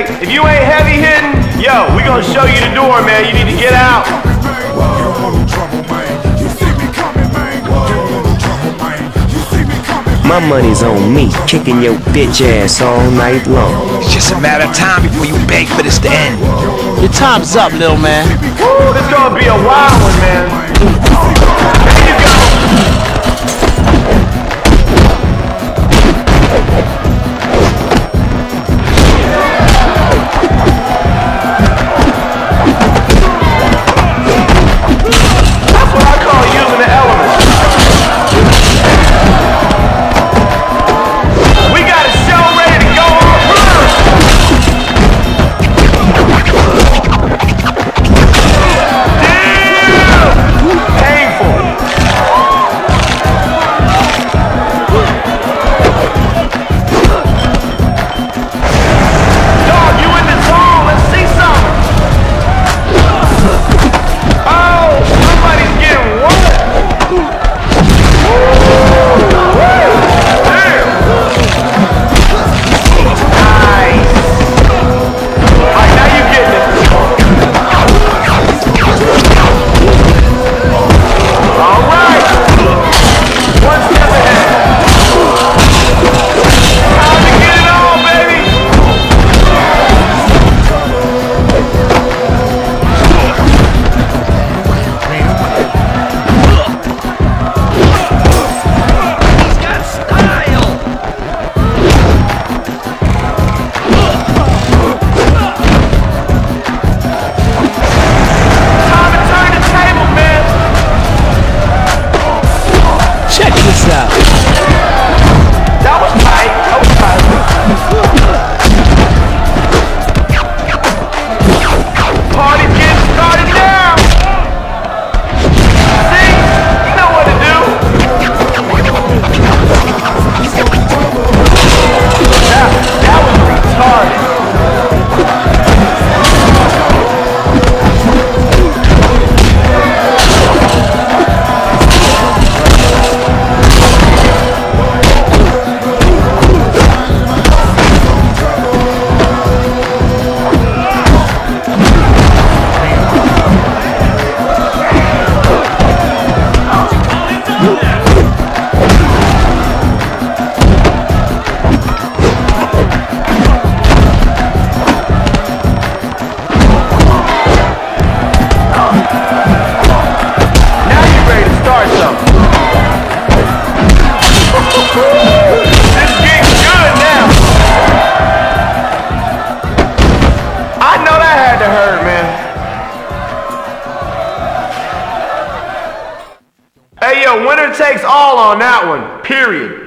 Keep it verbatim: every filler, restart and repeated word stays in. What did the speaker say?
okay? If you ain't heavy hitting, yo, we gonna show you the door, man. You need to get out. My money's on me, kicking your bitch ass all night long. It's just a matter of time before you beg for this to end. Your time's up, little man. Woo, this gonna be a wild one, man. There you go. That's what I call using the elements. We got a show ready to go Damn! Painful. Dog, you in the zone. Let's see something. Oh, somebody's getting what? Damn. Nice. All right, now you getting it. All right. One step ahead. Time to get it on, baby. He's got style. Time to turn the table, man. Check this out. That was tight. That was tight. Party's getting started now. See? You know what to do. That, that was retarded. Now you're ready to start something. This is getting good now. I know that had to hurt, man. Hey, yo, winner takes all on that one, period.